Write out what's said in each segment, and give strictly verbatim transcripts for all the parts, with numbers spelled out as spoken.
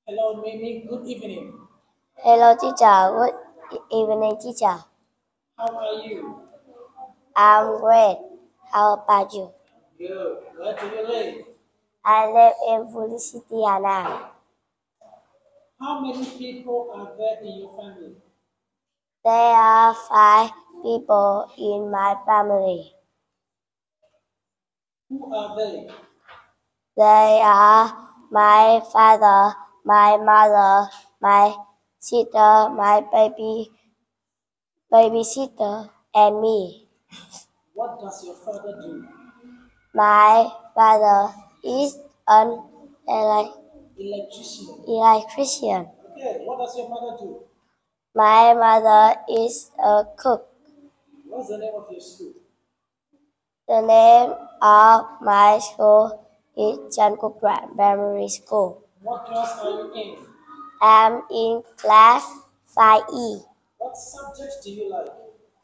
Hello, Mimi. Good evening. Hello, teacher. Good evening, teacher. How are you? I'm great. How about you? Good. Where do you live? I live in Felicity, Anna. How many people are there in your family? There are five people in my family. Who are they? They are my father, my mother, my sister, my baby, babysitter, and me. What does your father do? My father is an ele- Electrician. electrician. Okay. What does your mother do? My mother is a cook. What's the name of your school? The name of my school is Chan Kuk Rat Primary School. What class are you in? I'm in class five E. What subjects do you like?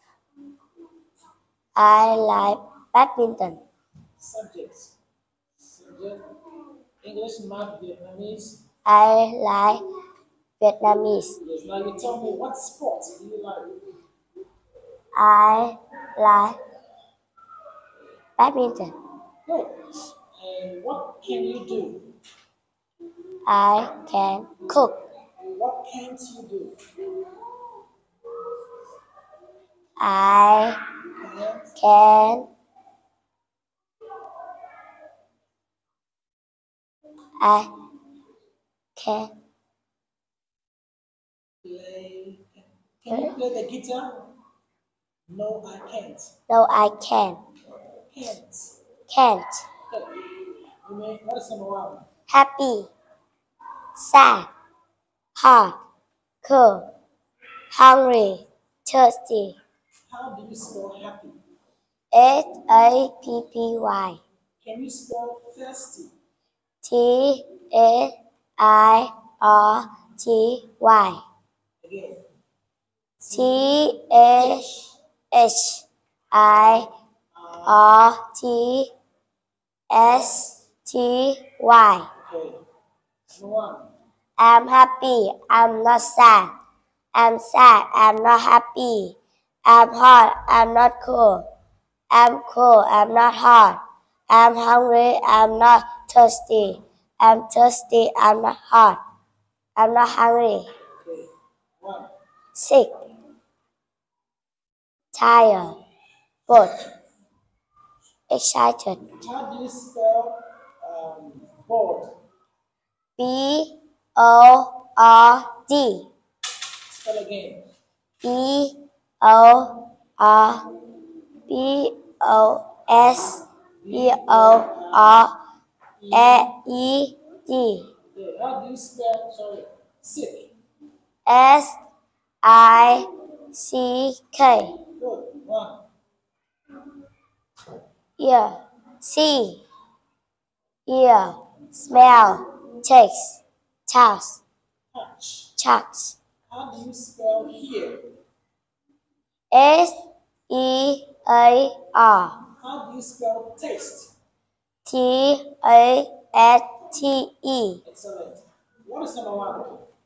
I like badminton. Subjects. Subject. English, math, Vietnamese. I like Vietnamese. Yes. Now you tell me what sports do you like? I like badminton. Good. And what can you do? I can cook. What can't you do? I Can't can I can play. Can you play the guitar? No, I can't. no I can Can't. can't. Good. You mean what is number one? Happy, sad, hot, cold, hungry, thirsty. How do you spell happy? H A P P Y. Can you spell thirsty? T A I R T Y. Again. T A H I R T S T Y. Okay. Number one. I'm happy. I'm not sad. I'm sad. I'm not happy. I'm hot. I'm not cool. I'm cool. I'm not hot. I'm hungry. I'm not thirsty. I'm thirsty. I'm not hot. I'm not hungry. Okay. One. Sick. Tired. Bored. Excited. How do you spell um, bored? B O R D. Spell again. B O R B O S B O R E D. Okay. How do you spell sorry sick? S I C K. Good. One. Ear. See. Ear. Smell. Taste. Taste. Touch. Touch. How do you spell here? S E A R. How do you spell taste? T A S T E. Excellent. What is number one?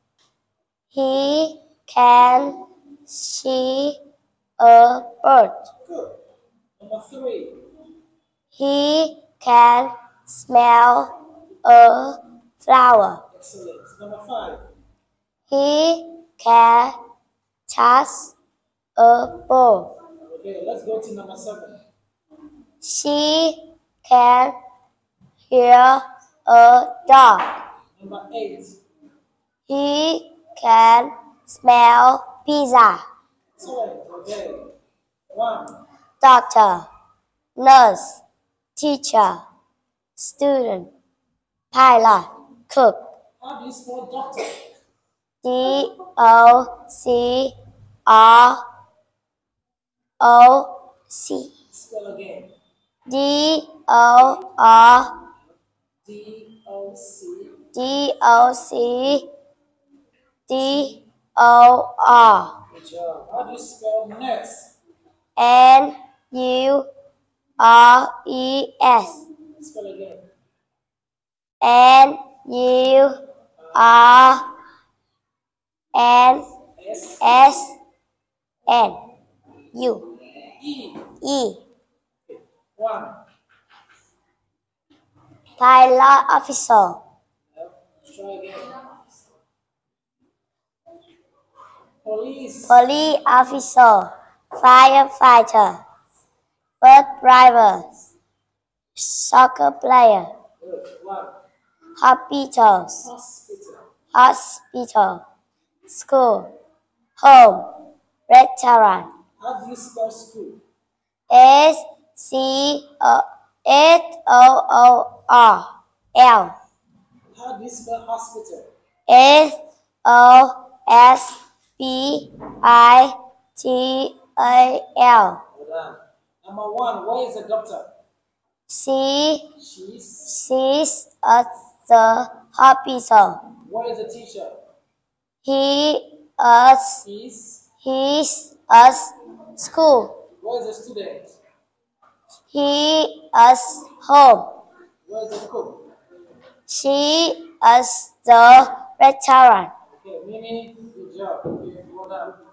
He can see a bird. Good. Number three. He can smell a flower. Excellent. Number five. He can touch a ball. Okay, let's go to number seven. She can hear a dog. Number eight. He can smell pizza. Excellent. Okay. One. Doctor, nurse, teacher, student, pilot, cook. How do you spell doctor? D O C R O C. Spell again. D O R D O C. D O C D O R. Good job. How do you spell nurse? N U R E S. Spell again. N U R N S S N U E. E. One. Pilot officer. Try again. Police. Police officer. Firefighter. Bus driver. Soccer player. Good. One. Hospitals. Hospital. Hospital. School. Home. Restaurant. How do you spell school? S C O S O O R L. How do you spell hospital? S O S P I T A L. Hold on. Number one, where is the doctor? She She's. she's at the hospital. Where is the teacher? He is He's. he's at school. Where is the student? He is home. Where is the cook? She is the restaurant. Okay, Mimi, good job. Okay, well done.